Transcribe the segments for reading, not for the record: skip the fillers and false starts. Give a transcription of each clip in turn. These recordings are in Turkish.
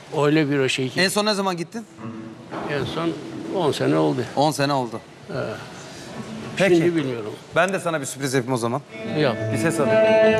Öyle bir şey ki. En son ne zaman gittin? En son 10 sene oldu. 10 sene oldu. Peki. Şimdi bilmiyorum. Ben de sana bir sürpriz yapayım o zaman. Yap. Bir ses alayım.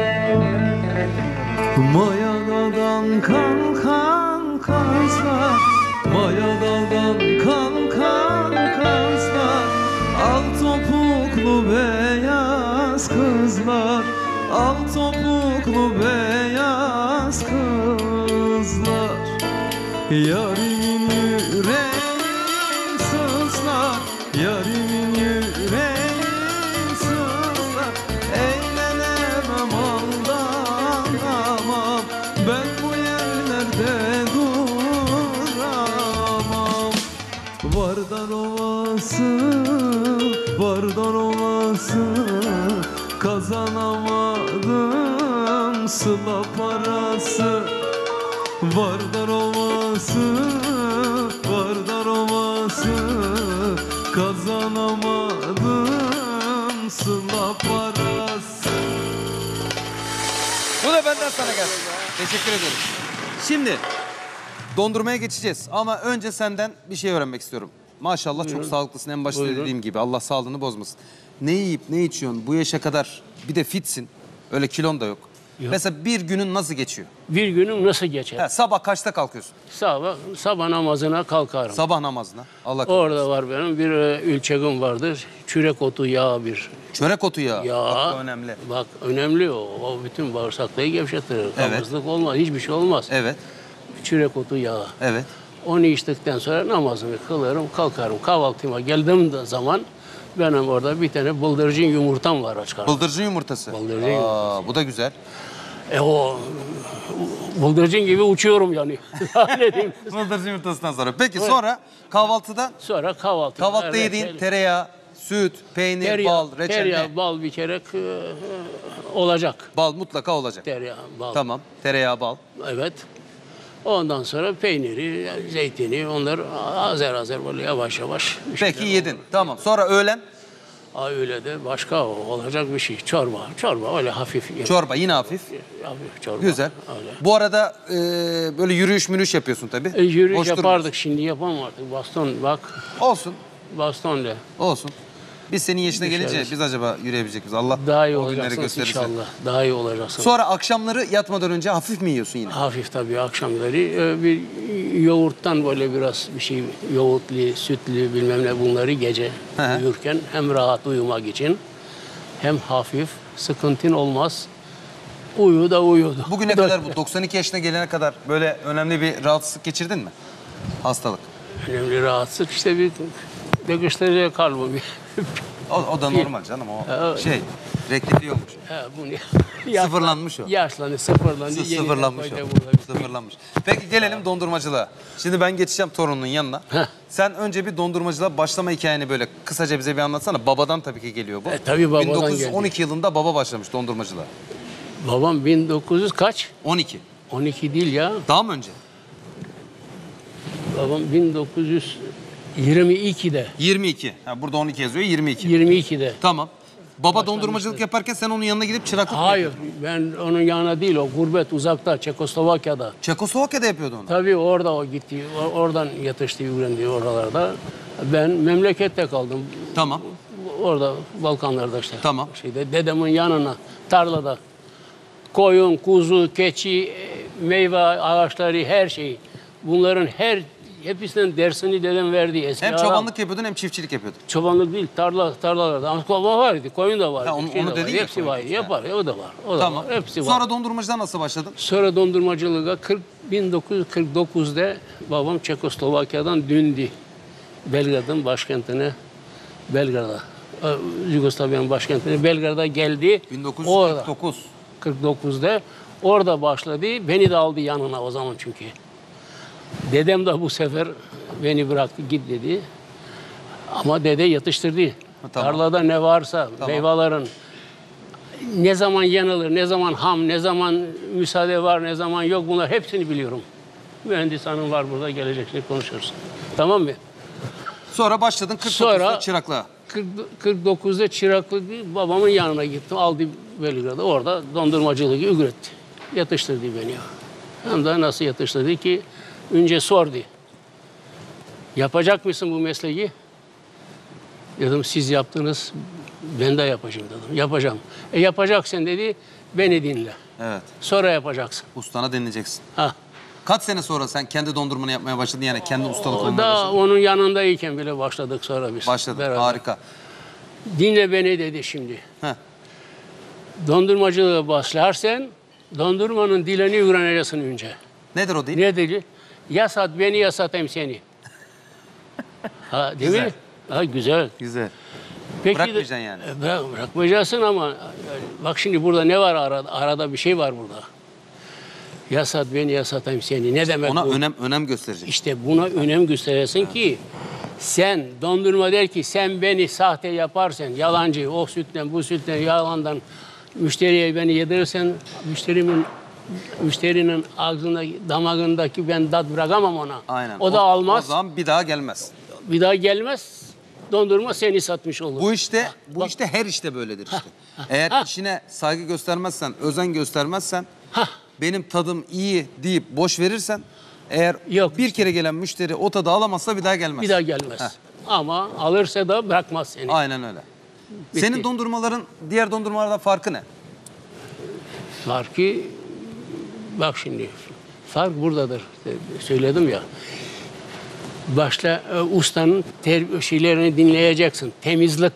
Mayadadan kalkan kazlar, mayadadan kalkan kazlar, al topuklu beyaz kızlar, al topuklu beyaz kızlar. Yarimin yüreği sızlar, yarimin yüreği sızlar. Eğlenemem aldanamam, ben bu yerlerde duramam. Vardar Ovası, Vardar Ovası, kazanamadım sıla parası. Vardar Ovası, Vardar Ovası, kazanamadım sıla parası. Bu da benden sana gelsin. Teşekkür ederim. Şimdi dondurmaya geçeceğiz ama önce senden bir şey öğrenmek istiyorum. Maşallah Buyurun. çok sağlıklısın, en başta Buyurun. dediğim gibi. Allah sağlığını bozmasın. Ne yiyip ne içiyorsun bu yaşa kadar, bir de fitsin. Öyle kilon da yok. Yok. Mesela bir günün nasıl geçiyor? Bir günüm nasıl geçer? Ha, sabah kaçta kalkıyorsun? Sabah namazına kalkarım. Sabah namazına. Allah korusun. Orada var benim bir ülçegim vardır. Çörek otu yağı bir. Çörek otu yağı. Yağ. Bak bu önemli. Bak önemli o. O bütün bağırsakları gevşetir. Evet. Kabızlık olmaz. Hiçbir şey olmaz. Evet. Çörek otu yağı. Evet. Onu içtikten sonra namazımı kılarım, kalkarım. Kahvaltıma geldiğim zaman benim orada bir tane bıldırcın yumurtam var açık. Bıldırcın yumurtası. Bıldırcın Bu da güzel. O bıldırcın gibi uçuyorum yani. Ne diyeyim? Bıldırcın yumurtasından sonra. Peki sonra kahvaltıda? Sonra kahvaltı. Kahvaltıda yediğin tereyağı, süt, peynir, bal, reçel ne? Tereyağı, bal bir kere olacak. Bal mutlaka olacak. Tereyağı, bal. Tamam. Tereyağı, bal. Evet. Ondan sonra peyniri, zeytini, onlar azar böyle yavaş yavaş. bir Peki şeyler yedin. olur. Tamam. Sonra öğlen Öyle de başka olacak bir şey. Çorba öyle hafif. çorba yine hafif. Hafif çorba. Güzel. Öyle. Bu arada böyle yürüyüş yapıyorsun tabii. Yürüyüş Boş yapardık, durmuyorsun. şimdi yapamam artık. Baston bak, Olsun. bastonla. Olsun. Biz senin yaşına gelince Düşeriz. biz acaba yürüyebilecek miyiz? Allah Daha iyi o günleri olacaksınız gösterirse. inşallah. Daha iyi olacaksınız. Sonra akşamları yatmadan önce hafif mi yiyorsun yine? Hafif tabii akşamları bir yoğurttan böyle biraz bir şey yoğurtlu, sütlü bilmem ne bunları gece Hı hı. uyurken hem rahat uyumak için hem hafif sıkıntın olmaz. Uyudu. Bugüne kadar bu 92 yaşına gelene kadar böyle önemli bir rahatsızlık geçirdin mi? Hastalık. Önemli rahatsızlık işte bir göstereceği kalbim. O da normal canım o Evet. şey rektifiyormuş. Bunu Sıfırlanmış o. Yaşlandı, sıfırlandı. Sıfırlanmış yeniden o. koydu burada. Sıfırlanmış. Peki gelelim dondurmacılığa. Şimdi ben geçeceğim torunun yanına. Heh. Sen önce bir dondurmacılığa başlama hikayeni böyle kısaca bize bir anlatsana. Babadan tabii ki geliyor bu. Tabii babadan 1912 yılında baba başlamış dondurmacılığa. Babam 1900 kaç? 12. 12 değil ya. Daha mı önce? Babam 1922'de. 22. Ha, burada 12 yazıyor 22. 22'de. Tamam. Baba dondurmacılık yaparken sen onun yanına gidip çıraklık mı Hayır, yapıyordun? ben onun yanına değil, o gurbet uzakta, Çekoslovakya'da. Çekoslovakya'da yapıyordu onu. Tabii orada o gitti, oradan yatıştı, öğrendi oralarda. Ben memlekette kaldım. Tamam. Orada Balkanlarda işte. Tamam. Dedemin yanına, tarlada. Koyun, kuzu, keçi, meyve ağaçları, her şey. Bunların hepsinden dersini dedem verdi. Eski Hem adam. çobanlık yapıyordun hem çiftçilik yapıyordun. Çobanlık değil, tarlalarda. Ama kova vardı, koyun da vardı. Ha, onu şey de dedin var, ya, hepsi koyun var. keçi, Yapar, o da var. O da Tamam. var, hepsi var. Sonra dondurmacıdan nasıl başladın? Sonra dondurmacılığa 1949'da babam Çekoslovakya'dan döndü. Belgrad'ın başkentine, Belgrad'a. Yugoslavya'nın başkentine Belgrad'a geldi. 1949. 49'da orada başladı. Beni de aldı yanına o zaman çünkü. Dedem de bu sefer beni bıraktı git dedi. Ama dede yatıştırdı. Tamam. Tarlada ne varsa Tamam. meyvelerin ne zaman yanılır, ne zaman ham, ne zaman müsaade var, ne zaman yok bunlar hepsini biliyorum. Mühendis hanım var burada geleceksin konuşuruz. Tamam mı? Sonra başladın 49'da Sonra- çıraklığa. 49'da çıraklık babamın yanına gittim. Aldı Belgrad'a. Orada dondurmacılığı üretti. Yatıştırdı beni. Hem de nasıl yatıştırdı ki önce sordu. Yapacak mısın bu mesleği? Dedim siz yaptınız, ben de yapacağım dedim. Yapacağım. Yapacaksın dedi, beni dinle. Evet. Sonra yapacaksın. Ustana dinleyeceksin. Ha. Kaç sene sonra sen kendi dondurmanı yapmaya başladın, yani kendi ustalık O olmaya da başladın? onun yanındayken bile başladık sonra biz. Başladın. beraber. Harika. Dinle beni dedi şimdi. Heh. Dondurmacılığa başlarsan dondurmanın dilini öğreneceksin önce. Nedir o değil? Ne dedi? Ya sat beni ya satayım seni. Ha, değil Güzel. mi? Ha, güzel. Güzel. Peki Bırakmayacaksın yani. Bırakmayacaksın ama bak şimdi burada ne var arada? Arada bir şey var burada. Ya sat beni ya satayım seni. Ne demek Ona bu? önem gösterecek. İşte buna önem gösteresin ki sen dondurma der ki sen beni sahte yaparsan, yalancı, o sütten bu sütten yalandan müşteriye beni yedirirsen müşterinin ağzındaki, damağındaki ben tat bırakamam ona. Aynen. O da almaz. O zaman bir daha gelmez. Bir daha gelmez. Dondurma seni satmış olur. Bu işte her işte böyledir işte. Eğer işine saygı göstermezsen, özen göstermezsen, benim tadım iyi deyip boş verirsen, eğer Yok. bir kere gelen müşteri o tadı alamazsa bir daha gelmez. Bir daha gelmez. Ama alırsa da bırakmaz seni. Aynen öyle. Bitti. Senin dondurmaların diğer dondurmalardan farkı ne? Farkı bak şimdi fark buradadır. Söyledim ya. Başta ustanın şeylerini dinleyeceksin. Temizlik,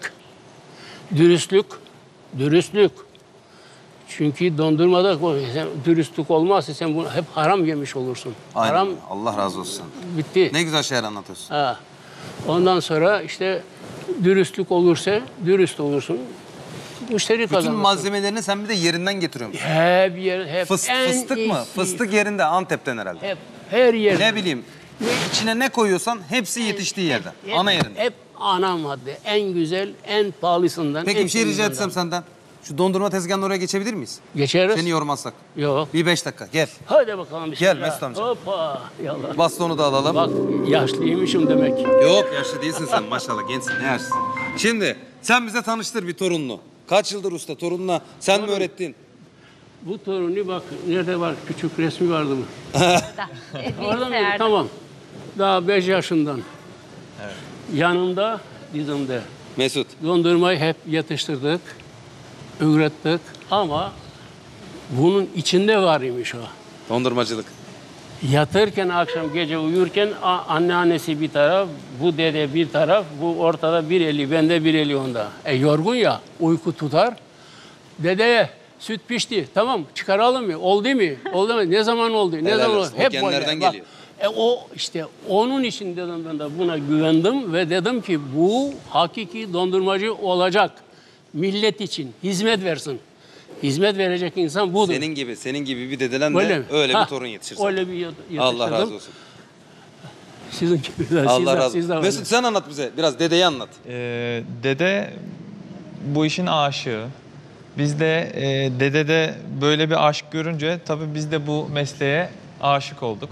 dürüstlük. Çünkü dondurmada dürüstlük olmazsa sen bunu hep haram yemiş olursun. Aynen. Haram Allah razı olsun. bitti. Ne güzel şeyler anlatıyorsun. Ha. Ondan sonra işte dürüstlük olursa dürüst olursun. Müşteri Bütün kazanırsın. malzemelerini sen bir de yerinden getiriyorsun. Hep Fıstık mı? iyisi. Fıstık yerinde, Antep'ten herhalde. Hep her yer. Ne bileyim, içine ne koyuyorsan hepsi yetiştiği yerden. Ana yerinde. Hep ana madde. En güzel, en pahalısından. Peki en bir şey rica temizinden. etsem senden. Şu dondurma tezgahının oraya geçebilir miyiz? Geçeriz. Seni yormazsak. Yok. Bir 5 dakika gel. Hadi bakalım. Gel bismillah. Mesut amca. Hoppa. Yallah. Bastonu da alalım. Bak yaşlıymışım demek. Yok yaşlı değilsin sen maşallah gençsin ne yaşlısın. Şimdi sen bize tanıştır bir torununu. Kaç yıldır usta torununa sen mi öğrettin? Bu torunu bak nerede var? Küçük resmi vardı mı? Orada mı? Bilgisayarda. Tamam. Daha 5 yaşından. Evet. Yanımda, dizimde. Mesut. Dondurmayı hep yatıştırdık, öğrettik ama bunun içinde var imiş o. Dondurmacılık. Yatırken akşam gece uyurken anneannesi bir taraf, bu dede bir taraf, bu ortada bir eli, bende bir eli onda. Yorgun ya, uyku tutar. Dedeye süt pişti, tamam çıkaralım mı? Oldu mu? Oldu mu? Ne zaman oldu? Ne Helal zaman oldu? olsun. O genlerden Bak, geliyor. o işte onun için dedim ben de buna güvendim ve dedim ki bu hakiki dondurmacı olacak. Millet için hizmet versin. Hizmet verecek insan budur. Senin gibi bir dededen de öyle bir torun yetişirsin. Öyle bir yetiştirdim. Allah razı olsun. Sizin gibi de. Allah razı siz de olsun. Mesut sen anlat bize. Biraz dedeyi anlat. Dede bu işin aşığı. Biz de dedede böyle bir aşk görünce tabii biz de bu mesleğe aşık olduk.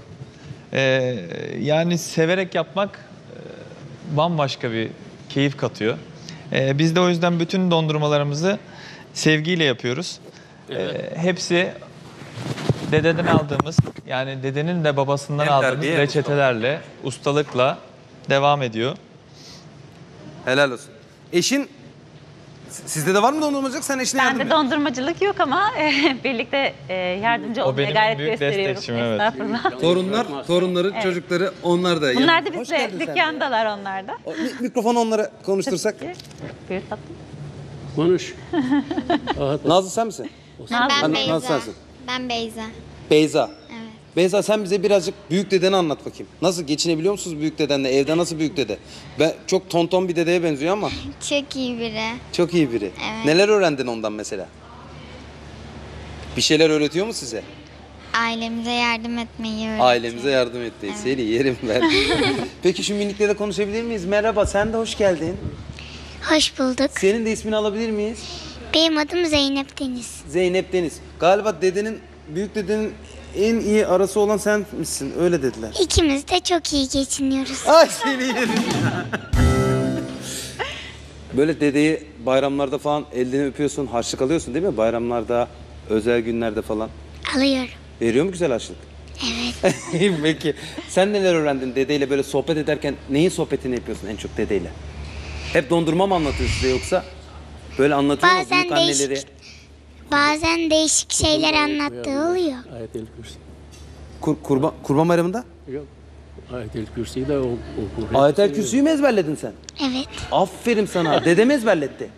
Yani severek yapmak bambaşka bir keyif katıyor. Biz de o yüzden bütün dondurmalarımızı sevgiyle yapıyoruz. Hepsi dededen aldığımız, yani dedenin de babasından Hem aldığımız terbiye hem reçetelerle, ustalıkla devam ediyor. Helal olsun. Eşin sizde de var mı dondurmacılık? Sen eşine yardım Bende et. dondurmacılık yok ama birlikte yardımcı O olmaya benim gayret büyük gösteriyorum. destekçim, evet. Estağfurullah. Torunların çocukları onlar da. Bunlar da Hoş bizle geldin sen de. dükkandalar onlar da. Mikrofonu onlara konuştursak. Buyur tatlım. Konuş. Nazlı sen misin? Nazlı. Nasıl Ben Beyza. sensin? Ben Beyza. Beyza. Evet. Beyza sen bize birazcık büyük dedeni anlat bakayım. Nasıl geçinebiliyor musunuz büyük dedenle? Evde nasıl büyük dede? Ben çok tonton bir dedeye benziyor ama Çok iyi biri. çok iyi biri. Evet. Neler öğrendin ondan mesela? Bir şeyler öğretiyor mu size? Ailemize yardım etmeyi öğretiyor. Ailemize yardım etmeyi. Seni yerim ben. Peki şu minikle de konuşabilir miyiz? Merhaba sen de hoş geldin. Hoş bulduk. Senin de ismini alabilir miyiz? Benim adım Zeynep Deniz. Zeynep Deniz. Galiba büyük dedenin en iyi arası olan sen misin? Öyle dediler. İkimiz de çok iyi geçiniyoruz. Ay seni yerim. Böyle dedeyi bayramlarda falan elini öpüyorsun, harçlık alıyorsun değil mi? Bayramlarda, özel günlerde falan. Alıyorum. Veriyor mu güzel harçlık? Evet. Peki sen neler öğrendin dedeyle böyle sohbet ederken neyin sohbetini yapıyorsun en çok dedeyle? Hep dondurma mı anlatıyor size yoksa böyle anlatıyor mu Bazen büyük anneleri? Bazen değişik şeyler anlattığı oluyor. Ayet-el Kürsi. Kurban Bayramı'nda? Yok. Ayet-el Kürsi'yi de okur. Ayet-el Kürsü'yü mü ezberledin sen? Evet. Aferin sana. Dedem ezberletti.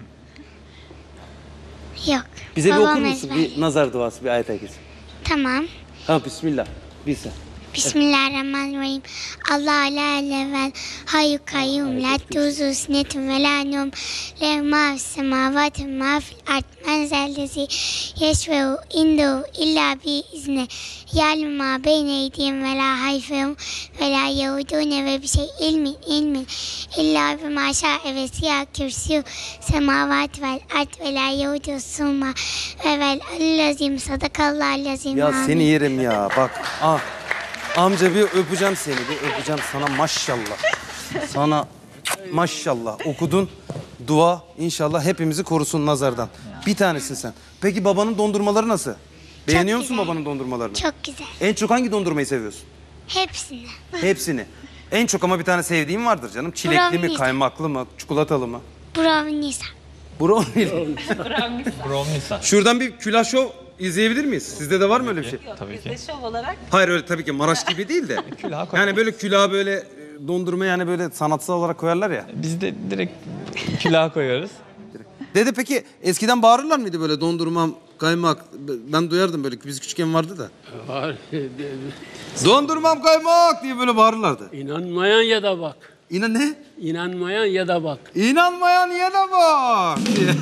Yok. Bize bir Babam okur musun? ezberledi. Bir nazar duası, bir Ayet-el Kürsü. Tamam. Ha bismillah. Bir sen. Bismillahirrahmanirrahim. Allah la level hayyu kayyum la tuzu sinetum ve la num le ma fis semavati ma fil ard men zellezi yeşvehu indu illa bi izne ya'lemu ma beyne eydihim ve la hayfehum ve la yehudune ve bir şey ilmin illa bima şa'e ve siyah kürsüyü semavati vel ard ve la yehudu summa ve vel allazim sadakallahu lazim. Ya seni yerim ya. Bak. Ah. Amca bir öpeceğim seni. Bir öpeceğim sana maşallah. Sana maşallah. Okudun. Dua inşallah hepimizi korusun nazardan. Bir tanesin sen. Peki babanın dondurmaları nasıl? Beğeniyor musun güzel. babanın dondurmalarını? Çok güzel. En çok hangi dondurmayı seviyorsun? Hepsini. Hepsini. En çok ama bir tane sevdiğin vardır canım. Çilekli mi, Brownie. kaymaklı mı, çikolatalı mı? Brownies. Brownie. Brownies. Şuradan bir külah şov izleyebilir miyiz? Sizde de var mı öyle bir şey? Tabii ki. Şov olarak. Hayır öyle tabii ki Maraş gibi değil de. Külaha koy. Yani böyle külah böyle dondurma yani böyle sanatsal olarak koyarlar ya. Biz de direkt külaha koyuyoruz. Dede peki eskiden bağırırlar mıydı böyle dondurmam, kaymak? Ben duyardım böyle biz küçükken vardı da. Var. Dondurmam kaymak diye böyle bağırırlardı. İnanmayan ya da bak. İnan ne? İnanmayan ya da bak. İnanmayan ya da bak diye.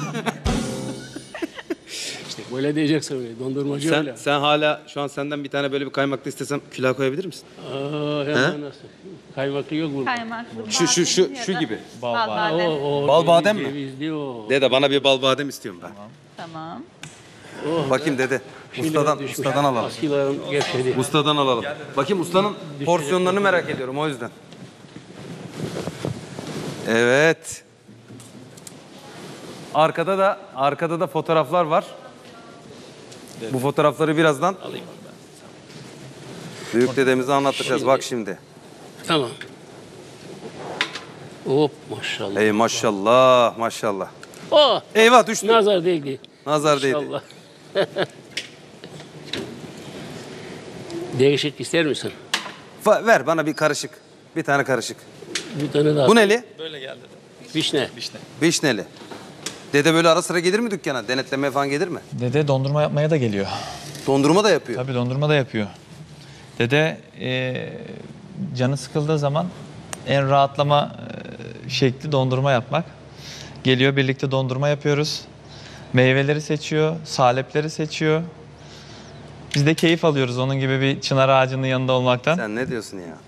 İşte böyle diyeceksin öyle. Dondurmacı öyle. Sen hala şu an senden bir tane böyle bir kaymaklı istesem külah koyabilir misin? Hemen nasıl? Kaymaklı yok burada. Kaymaklı. Şu gibi. O, Bal badem mi? Cevizli o. Dede bana bir bal badem istiyorum ben. Tamam. Bakayım dede. Ustadan alalım. Askilerim gevşedi. Ustadan alalım. Bakayım ustanın porsiyonlarını merak ediyorum o yüzden. Evet. Arkada da fotoğraflar var. Bu fotoğrafları birazdan büyük dedemize anlatacağız. Bak şimdi. Tamam. Hop maşallah. Ey maşallah maşallah. Oh, Eyvah düştü. nazar değdi. Nazar değdi. İnşallah. Değişik ister misin? Ver bana bir karışık. Bir tane karışık. Bir tane daha. Bu neli? Böyle geldi. Vişne. Vişneli. Dede böyle ara sıra gelir mi dükkana? Denetlemeye falan gelir mi? Dede dondurma yapmaya da geliyor. Dondurma da yapıyor. Tabii dondurma da yapıyor. Dede canı sıkıldığı zaman en rahatlama şekli dondurma yapmak. Geliyor birlikte dondurma yapıyoruz. Meyveleri seçiyor, salepleri seçiyor. Biz de keyif alıyoruz onun gibi bir çınar ağacının yanında olmaktan. Sen ne diyorsun ya?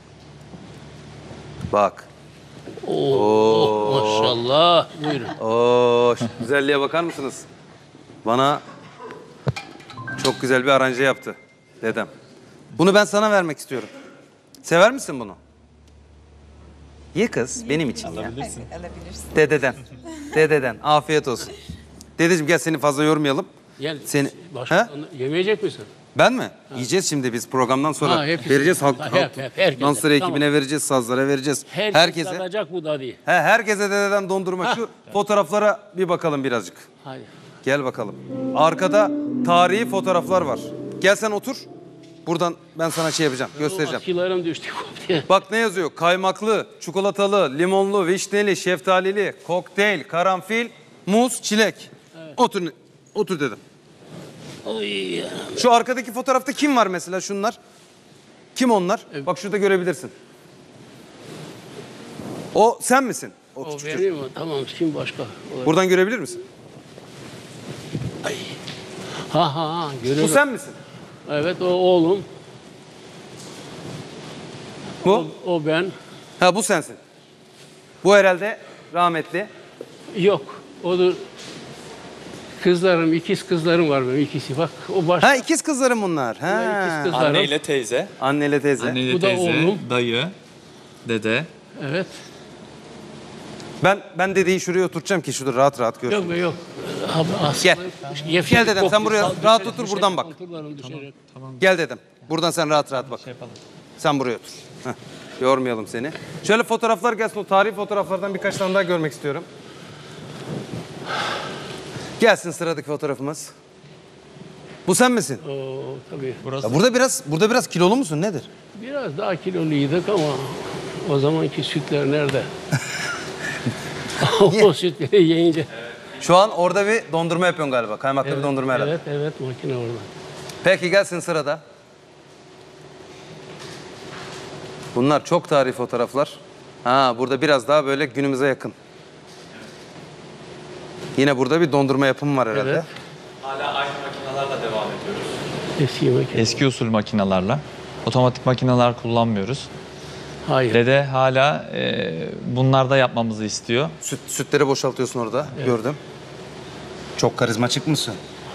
Bak. Oh, maşallah. Buyurun. Oo, şu güzelliğe bakar mısınız? Bana çok güzel bir aranje yaptı dedem. Bunu ben sana vermek istiyorum. Sever misin bunu? Ye kız, benim için ya. Alabilirsin. Dededen. Afiyet olsun. Dedeciğim gel seni fazla yormayalım. Gel. Seni... Başka yemeyecek misin? Ben mi? Yiyeceğiz şimdi biz programdan sonra. Ha, hepsi. Vereceğiz halk Herkese. dansları Tamam. ekibine vereceğiz, sazlara vereceğiz. Herkese. Tadacak bu da değil. Herkese dededen dondurma. Şu fotoğraflara bir bakalım birazcık. Hadi. Gel bakalım. Arkada tarihi fotoğraflar var. Gel sen otur. Buradan ben sana şey yapacağım, göstereceğim. Askilerim düştü. Bak ne yazıyor? Kaymaklı, çikolatalı, limonlu, vişneli, şeftalili, kokteyl, karanfil, muz, çilek. Otur dedim. Oy ya. Şu arkadaki fotoğrafta kim var mesela şunlar? Kim onlar? Bak şurada görebilirsin. O sen misin? O O küçük çocuk. benim mi? Tamam, kim başka? Buradan görebilir misin? Ha, görüyorum. Bu sen misin? Evet, o oğlum. Bu? O ben. Ha bu sensin. Bu herhalde rahmetli. Yok, odur. Kızlarım, ikiz kızlarım var benim ikisi. Bak, o başka. Ha ikiz kızlarım bunlar. İkiz Ha. kızlarım. Anneyle teyze. Anneyle teyze. Anneyle Bu da teyze, oğlum. dayı, dede. Evet. Ben dedeyi şuraya oturtacağım ki şurada rahat rahat görsün. Yok be yok. Gel. Gel dedem, sen buraya rahat otur, buradan bak. Gel dedem. Buradan sen rahat rahat bak. Şey yapalım. Sen buraya otur. Heh. Yormayalım seni. Şöyle fotoğraflar gelsin. O tarihi fotoğraflardan birkaç tane daha görmek istiyorum. Gelsin sıradaki fotoğrafımız. Bu sen misin? Oo, tabii. Burası Ya burada biraz kilolu musun? Nedir? Biraz daha kiloluyduk ama o zamanki sütler nerede? O sütleri yiyince. Şu an orada bir dondurma yapıyorsun galiba. Kaymaklı bir dondurma herhalde. Evet, makine orada. Peki gelsin sırada. Bunlar çok tarihi fotoğraflar. Ha, burada biraz daha böyle günümüze yakın. Yine burada bir dondurma yapımı var herhalde. Evet. hala aynı makinelerle devam ediyoruz. Eski makine. Eski usul makinelerle. Otomatik makineler kullanmıyoruz. Hayır. Dede hala bunlarda yapmamızı istiyor. Sütleri boşaltıyorsun orada. Gördüm. Çok karizmatik mısın?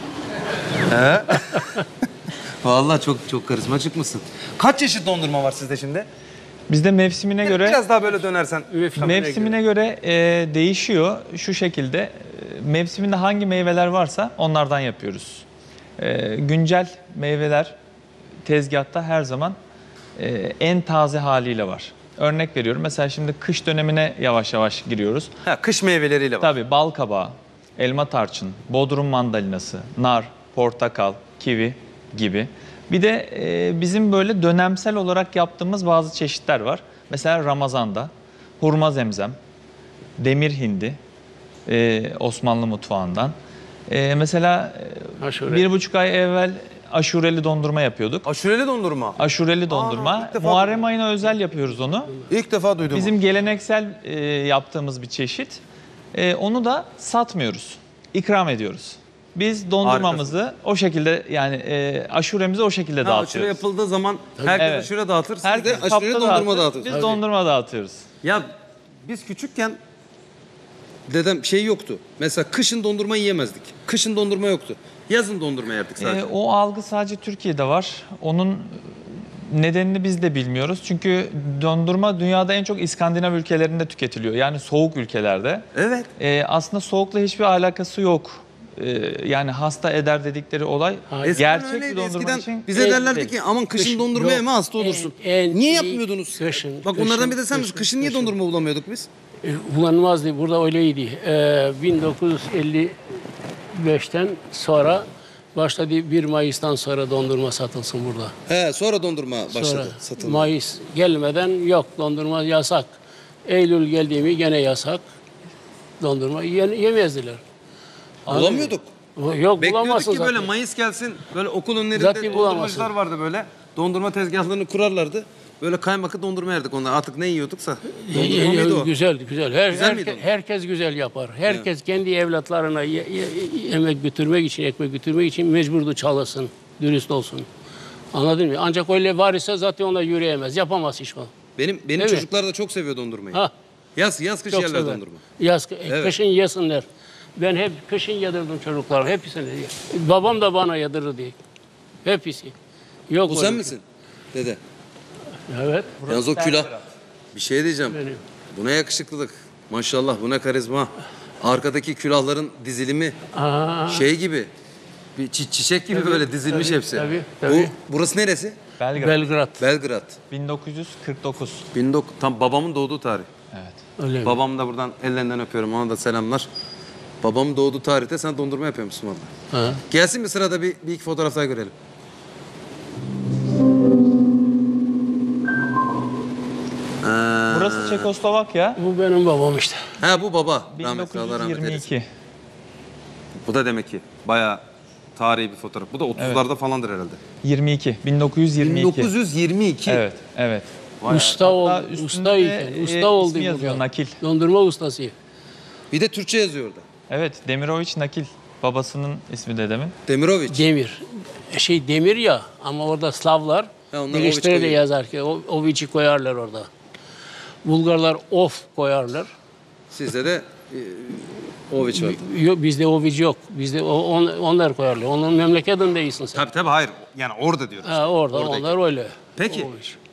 He? Vallahi çok karizmatik mısın? Kaç çeşit dondurma var sizde şimdi? Bizde mevsimine göre Biraz daha böyle dönersen. mevsimine göre değişiyor. Şu şekilde mevsiminde hangi meyveler varsa onlardan yapıyoruz. Güncel meyveler tezgahta her zaman en taze haliyle var. Örnek veriyorum. Mesela şimdi kış dönemine yavaş yavaş giriyoruz. Ha, kış meyveleriyle var. Tabii bal kabağı, elma tarçın, bodrum mandalinası, nar, portakal, kivi gibi. Bir de bizim böyle dönemsel olarak yaptığımız bazı çeşitler var. Mesela Ramazan'da hurma zemzem, demir hindi, Osmanlı mutfağından. Mesela Aşure. 1,5 ay evvel aşureli dondurma yapıyorduk. Aşureli dondurma. Aşureli dondurma. ilk defa Muharrem ayına özel yapıyoruz onu. İlk defa duydum. Bizim geleneksel yaptığımız bir çeşit. Onu da satmıyoruz. İkram ediyoruz. Biz dondurmamızı o şekilde yani aşuremizi o şekilde Aşure dağıtıyoruz. yapıldığı zaman herkes Evet. aşure dağıtır. Siz de Herkes aşureli kapta dondurma dağıtır, dağıtır. Biz dondurma dağıtıyoruz. Ya biz küçükken dedem şey yoktu. Mesela kışın dondurma yiyemezdik. Kışın dondurma yoktu. Yazın dondurma yerdik sadece. O algı sadece Türkiye'de var. Onun nedenini biz de bilmiyoruz. Çünkü dondurma dünyada en çok İskandinav ülkelerinde tüketiliyor. Yani soğuk ülkelerde. Evet. Aslında soğukla hiçbir alakası yok. Yani hasta eder dedikleri olay Hayır. Eskiden gerçek öyleydi. bir dondurma Eskiden için. bize En- derlerdi ki aman kışın Kışın dondurma yok. yeme hasta olursun. En Niye iyi yapmıyordunuz? kışın, Bak onlardan kışın, bir de sen misin? kışın, Kışın niye kışın. dondurma bulamıyorduk biz? Kullanılmazdı. Burada öyleydi. 1955'ten sonra başladı. 1 Mayıs'tan sonra dondurma satılsın burada. He, sonra dondurma başladı Sonra satılmaya. Mayıs gelmeden yok, dondurma yasak. Eylül geldi mi gene yasak. Dondurma yemezdiler. Bulamıyorduk. Yok, Bekliyorduk bulamazsın ki böyle zaten. Mayıs gelsin. Böyle okul önlerinde Zaten dondurmacılar bulamazsın. vardı böyle. Dondurma tezgahlarını kurarlardı. Böyle kaymaklı dondurma yerdik onlar. Artık ne yiyorduksa. Dondurma mıydı o? Güzel, güzel. Güzel miydi o? Herkes güzel yapar. Herkes kendi evlatlarına yemek götürmek için, ekmek götürmek için mecburdu çalışsın, dürüst olsun. Anladın mı? Ancak öyle var ise zaten ona yürüyemez. Yapamaz hiç o. Benim Evet. çocuklar da çok seviyor dondurmayı. Ha, Yaz kış çok yerler sever. dondurma. Kışın yesinler. Ben hep kışın yedirdim çocuklarım. Hepsini. Babam da bana yedirirdi. Hepsi. Yok Bu öyle sen şey. misin? Dede. Evet. Yalnız o külah. Bir şey diyeceğim. Benim. Bu ne yakışıklılık. Maşallah bu ne karizma. Arkadaki külahların dizilimi Aa, şey gibi. Bir çiçek gibi böyle dizilmiş tabii, hepsi. tabii. Burası neresi? Belgrad. Belgrad. Belgrad. 1949. Tam babamın doğduğu tarih. Evet. Öyle mi? Babam da buradan ellerinden öpüyorum. Ona da selamlar. Babamın doğduğu tarihte sen dondurma yapıyormuşsun valla. Ha. Gelsin mi sırada bir iki fotoğraf daha görelim. Burası Çekoslovakya. Bu benim babam işte. Ha bu baba. Rahmetli Allah rahmet eylesin. 1922. Bu da demek ki bayağı tarihi bir fotoğraf. Bu da 30'larda falandır herhalde. 1922. 1922. Evet, evet. Usta oldu. Hatta üstünde Usta iken. Usta ismi oldu yazıyor, burada. nakil. Dondurma ustası. Bir de Türkçe yazıyor orada. Evet, Demiroviç Nakil. Babasının ismi dedemin. Demiroviç. Demir. Demir ya ama orada Slavlar Ha, onlar değiştirir Oviç de koyuyor. yazar ki Oviç'i koyarlar orada. Bulgarlar of koyarlar. Sizde de Oviç var. Yok, bizde Oviç yok. Bizde onlar koyarlar. Onun memleketinde değilsin sen. Tabii hayır. Yani orada diyoruz. Ha, orada Oradaki. onlar öyle. Peki Oviç.